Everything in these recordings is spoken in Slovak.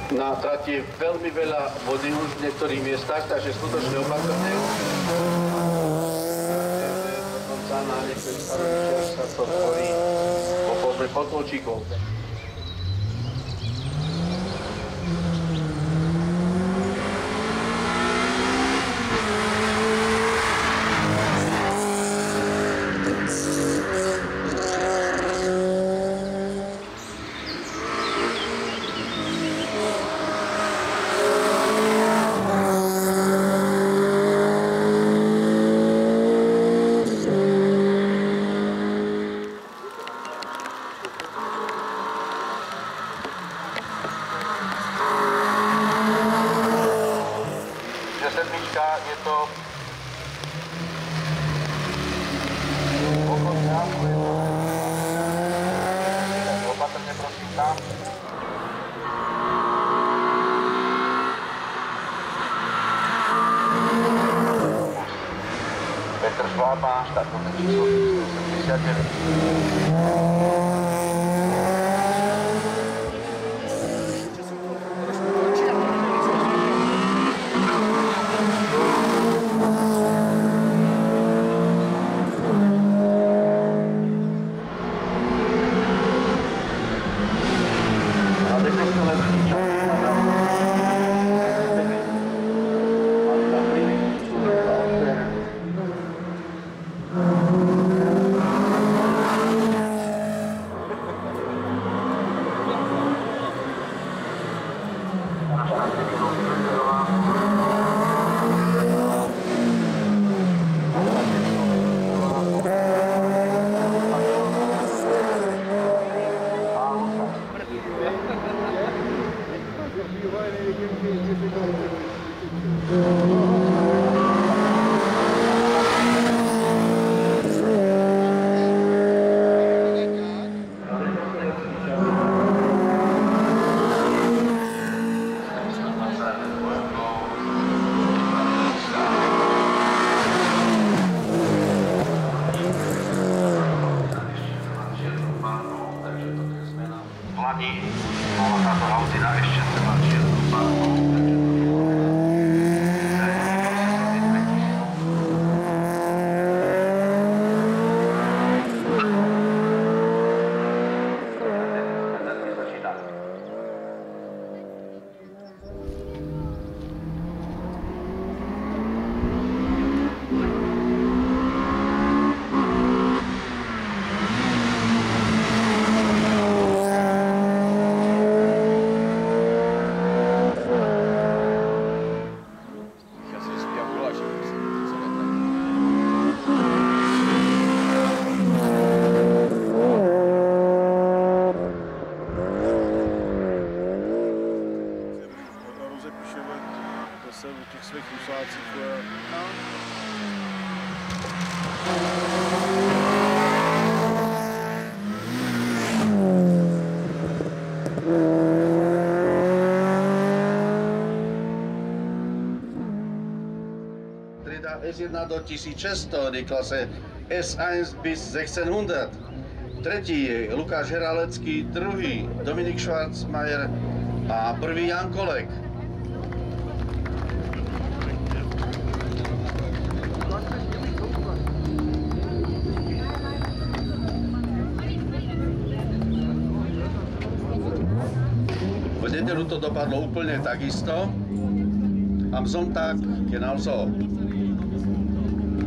Na trati je veľmi veľa vody už v niektorých miestach, takže skutočne opatrne. Dokonca na niektorých starostiach sa to tvorí po forme potôčikov. Je to opatrně prosím tam. Petr Švába, štartovné číslo 79. Hladí, mala táto Audina ešte treba čiernu barvu. Zase u těch svých husácích. Trieda S1 do 1600, die Klasse S1 bis 1600. Tretí je Lukáš Heralecký, druhý Dominik Schwarzmajer a prvý Jan Kolek. V nedeľu to dopadlo úplne takisto. Am Sonntag genauso.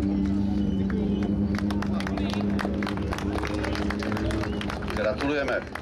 Gratulujeme.